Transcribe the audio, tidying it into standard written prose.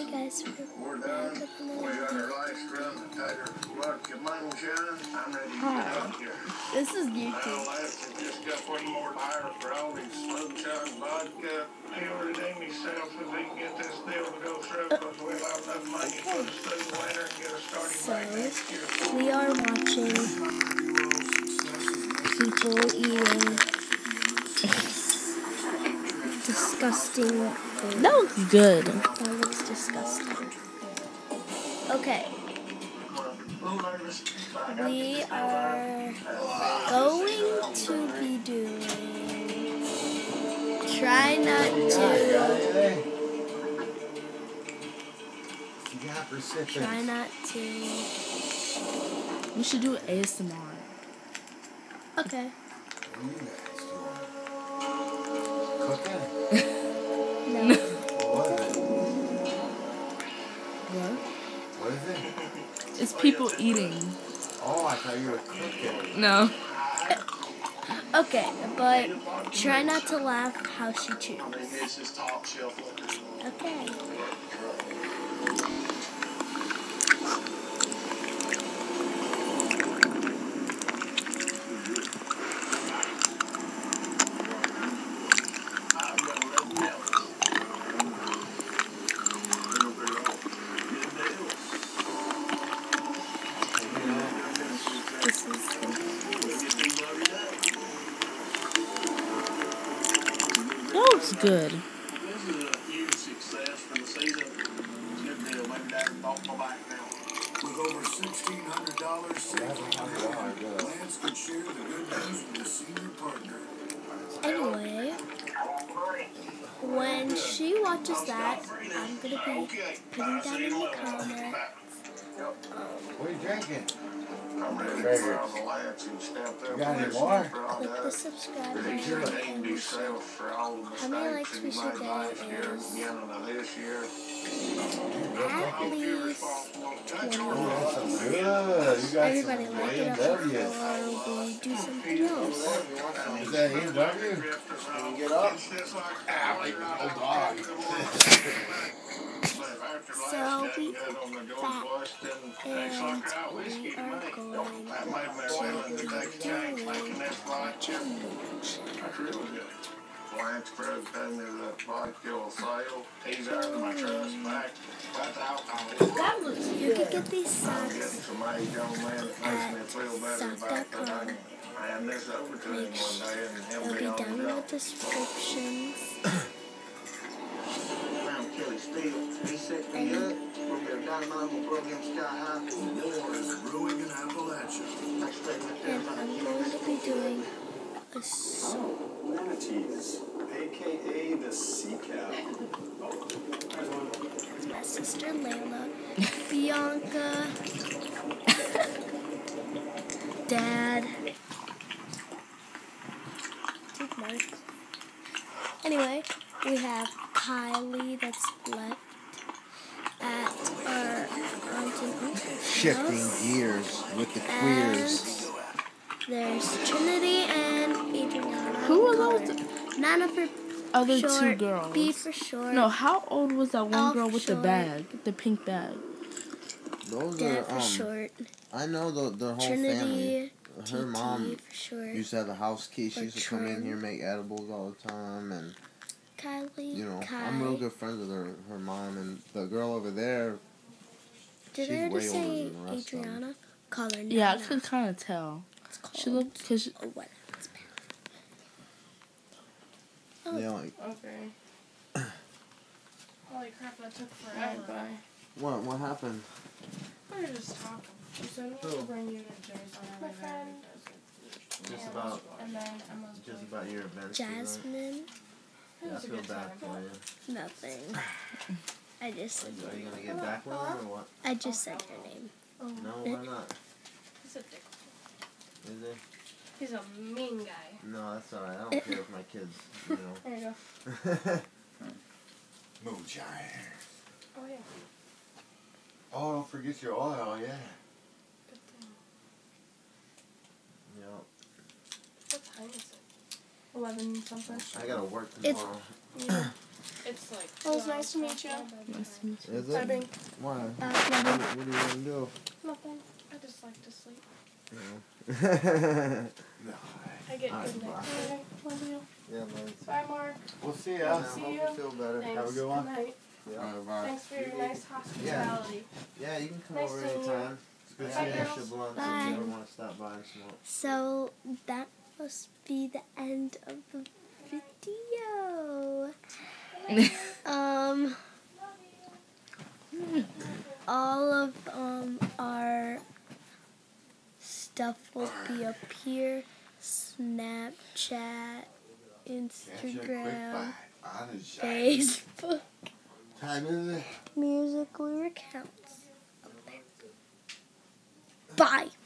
Hey guys, we're back with another video. Hi, this is YouTube. Just got one more hire for all these moonshine vodka. He'll redeem himself if he can get this deal to go through, because we'll have enough money for the student winter and get us started back next year. We are watching people eating disgusting food. That looks good. That looks disgusting. Okay. We are going to be doing try not to. We should do ASMR. Okay. What are you guys doing? Cooking? No. What is it? What? What is it? It's people eating. Oh, I thought you were cooking. No. Okay, but try not to laugh how she chews. Okay. This is That looks good. This is a huge success for the season. Good deal. Maybe Dad bought my bike now. With over $1,600 saved on hand, Lance could share the good news with his senior partner. Anyway, when she watches that, I'm gonna be putting down in the comments. What are you drinking? I'm ready for all the Lance and stamped up. You got any more? Click the subscribe button and himself for all the how many likes we mistakes should he made last year, get beginning of this year. at least Oh, 20. that's so good. You got Everybody some like it up A&W. before we do something else. Is that A&W? Get up. Old dog. So we back and we are going to watching Moonshine. Lance Brooks paid me that vodka sale. He's earned my trust back. That's alcohol. You can get these I'm getting socks some age young man that makes me feel better about that. sock.com. I hand this over to him one day and he'll They'll be be on down the in the go. descriptions. I'm Kelly Steele. He set me up. We'll be a dynamite. We'll blow him sky high. War is brewing in Appalachia. And I'm going to be doing a song. Manatees, aka the sea cow. My sister Layla, Bianca, Dad, Dude, Mark. Anyway, we have Kylie that's left at our aunt and uncle's Shifting house. gears with the And queers. there's Trinity and Adriana. Who are Call those her Nana for other short, two girls? B for short. No, how old was that one L girl for with the short. bag, the pink bag? Those Dad for are, short. I know the whole family. Trinity, Her mom TT for short. used to have a house key. She Or used to come in Trin. here and make edibles all the time. And, Kylie, you know, Kai. I'm real good friends with her mom. And the girl over there, Did she's I already way older say than the rest of them. Adriana? Call her Nana. Yeah, I could kind of tell. It's called She looked, cause a what? It's bad. Yeah, like, Okay. Holy crap, that took forever. bye. what happened? We were just talking. She said we should bring you to Jerry's on our friend. Just about, And then Emma's just about your events. Jasmine. Yeah, I feel bad for you. Nothing. I just said Are you gonna get back with him or what? I just said her name. No, why not? He's a dick. Is it? He's a mean guy. No, that's alright. I don't care if my kids, you know. There you go. Moonshine. Oh, yeah. Oh, don't forget your oil, yeah. Good thing. Yep. What time is it? 11 something. I gotta work It's- tomorrow. Yeah. It's like. Well, it was nice to meet you. Nice to meet you. Is Bada it? bing. Why? Nothing. What do you want to do? Nothing. I just like to sleep. Yeah. I get Alright, good bye. night. Okay, love you. Yeah, man. Bye, Mark. We'll see ya. ya. See Hope you. you feel better. Thanks. Have a good one. Good night. Yeah. Bye. Thanks for your nice hospitality. Yeah, you can come Nice over seeing you. anytime. It's good Bye, seeing you, girls. Shablon, if Bye. you ever want to stop by and smoke. So that must be the end of the video. All of our stuff will be up here. Snapchat, Instagram, Facebook, Time is it? music lyric counts. Bye.